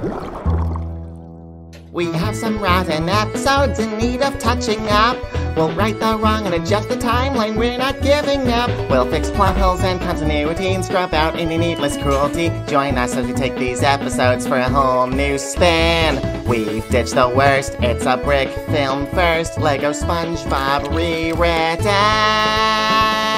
We have some rotten episodes in need of touching up. We'll right the wrong and adjust the timeline, we're not giving up. We'll fix plot holes and continuity and scrub out any needless cruelty. Join us as we take these episodes for a whole new spin. We've ditched the worst, it's a brick film first. Lego SpongeBob rewritten.